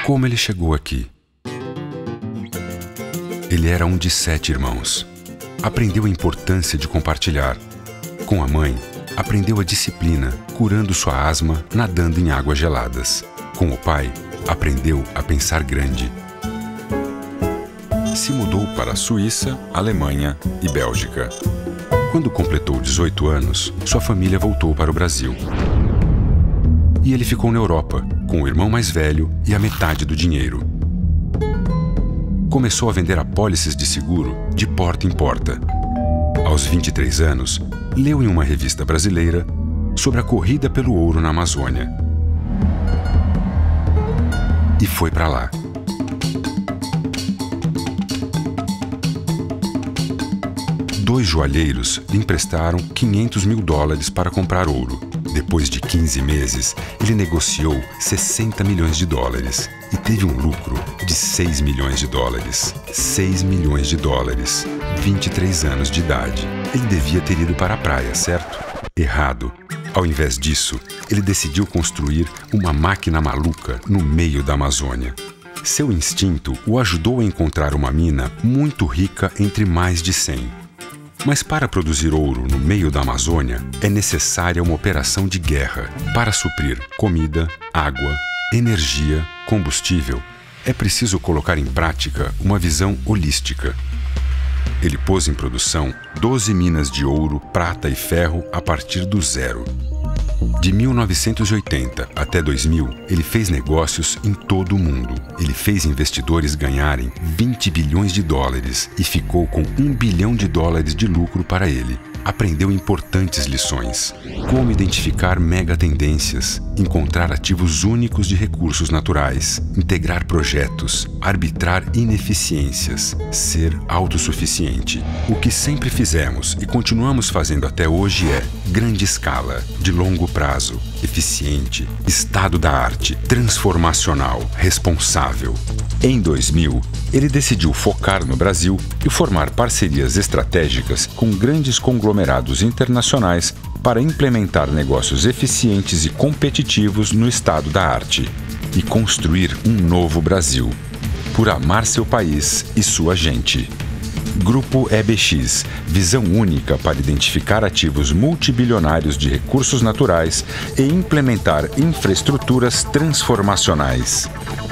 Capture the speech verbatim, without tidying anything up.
Como ele chegou aqui? Ele era um de sete irmãos. Aprendeu a importância de compartilhar. Com a mãe, aprendeu a disciplina, curando sua asma, nadando em águas geladas. Com o pai, aprendeu a pensar grande. Se mudou para a Suíça, Alemanha e Bélgica. Quando completou dezoito anos, sua família voltou para o Brasil. E ele ficou na Europa, com o irmão mais velho e a metade do dinheiro. Começou a vender apólices de seguro de porta em porta. Aos vinte e três anos, leu em uma revista brasileira sobre a corrida pelo ouro na Amazônia. E foi para lá. Dois joalheiros lhe emprestaram quinhentos mil dólares para comprar ouro. Depois de quinze meses, ele negociou sessenta milhões de dólares e teve um lucro de seis milhões de dólares. seis milhões de dólares. vinte e três anos de idade. Ele devia ter ido para a praia, certo? Errado. Ao invés disso, ele decidiu construir uma máquina maluca no meio da Amazônia. Seu instinto o ajudou a encontrar uma mina muito rica entre mais de cem. Mas para produzir ouro no meio da Amazônia, é necessária uma operação de guerra. Para suprir comida, água, energia, combustível, é preciso colocar em prática uma visão holística. Ele pôs em produção doze minas de ouro, prata e ferro a partir do zero. De mil novecentos e oitenta até dois mil, ele fez negócios em todo o mundo. Ele fez investidores ganharem vinte bilhões de dólares e ficou com um bilhão de dólares de lucro para ele. Aprendeu importantes lições. Como identificar megatendências, encontrar ativos únicos de recursos naturais, integrar projetos, arbitrar ineficiências, ser autossuficiente. O que sempre fizemos e continuamos fazendo até hoje é grande escala, de longo prazo, eficiente, estado da arte, transformacional, responsável. Em dois mil, ele decidiu focar no Brasil e formar parcerias estratégicas com grandes conglomerados internacionais para implementar negócios eficientes e competitivos no estado da arte e construir um novo Brasil, por amar seu país e sua gente. Grupo E B X, visão única para identificar ativos multibilionários de recursos naturais e implementar infraestruturas transformacionais.